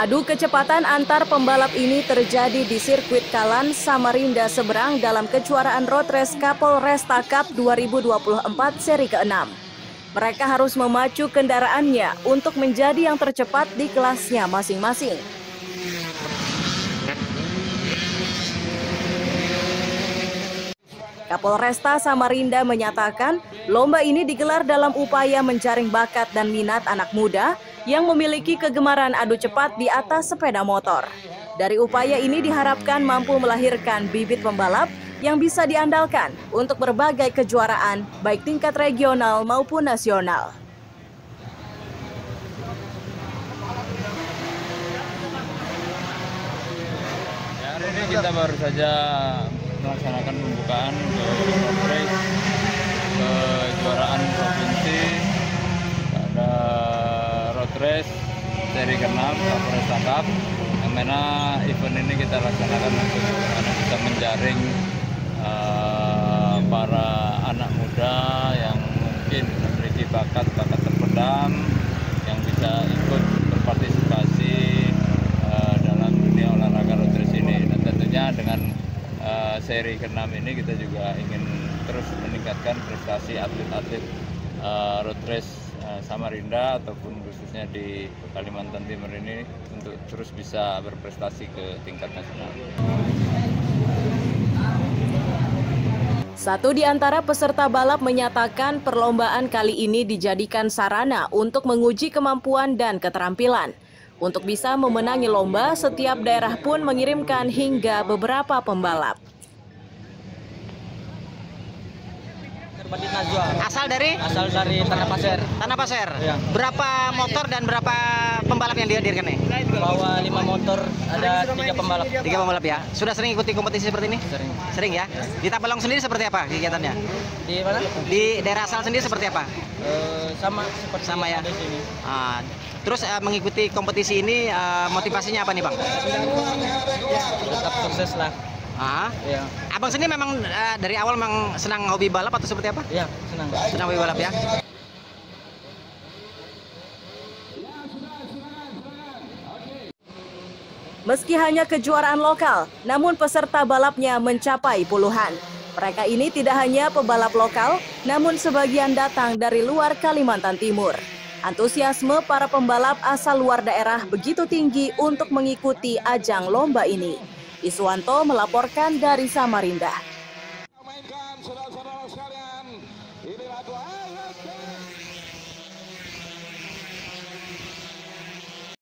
Adu kecepatan antar pembalap ini terjadi di sirkuit Kalan, Samarinda Seberang dalam kejuaraan road race Kapolresta Cup 2024 seri ke-6. Mereka harus memacu kendaraannya untuk menjadi yang tercepat di kelasnya masing-masing. Kapolresta Samarinda menyatakan lomba ini digelar dalam upaya menjaring bakat dan minat anak muda yang memiliki kegemaran adu cepat di atas sepeda motor. Dari upaya ini diharapkan mampu melahirkan bibit pembalap yang bisa diandalkan untuk berbagai kejuaraan, baik tingkat regional maupun nasional. Hari ini kita baru saja melaksanakan pembukaan ke road race kejuaraan provinsi. Ada road race seri ke-6 Kapolresta Cup, yang mana event ini kita laksanakan untuk bisa menjaring para anak muda yang mungkin memiliki bakat terpendam yang bisa ikut berpartisipasi dalam dunia olahraga road race ini. Dan tentunya dengan seri ke-6 ini kita juga ingin terus meningkatkan prestasi atlet-atlet road race Samarinda ataupun khususnya di Kalimantan Timur ini untuk terus bisa berprestasi ke tingkat nasional. Satu di antara peserta balap menyatakan perlombaan kali ini dijadikan sarana untuk menguji kemampuan dan keterampilan. Untuk bisa memenangi lomba, setiap daerah pun mengirimkan hingga beberapa pembalap. Asal dari Tanah Pasir. Tanah Pasir. Ya. Berapa motor dan berapa pembalap yang dihadirkan nih? Bawa 5 motor, ada 3 pembalap. 3 pembalap ya. Sudah sering ikuti kompetisi seperti ini? Sering. Sering ya. Di Tabalong sendiri seperti apa kegiatannya? Di mana? Di daerah asal sendiri seperti apa? Sama ya. di sini. Terus mengikuti kompetisi ini motivasinya apa nih Bang? Tetap sukses lah. Ya. Abang sendiri memang dari awal memang senang hobi balap atau seperti apa? Iya, senang. Senang hobi balap ya. Meski hanya kejuaraan lokal, namun peserta balapnya mencapai puluhan. Mereka ini tidak hanya pebalap lokal, namun sebagian datang dari luar Kalimantan Timur. Antusiasme para pembalap asal luar daerah begitu tinggi untuk mengikuti ajang lomba ini. Iswanto melaporkan dari Samarinda.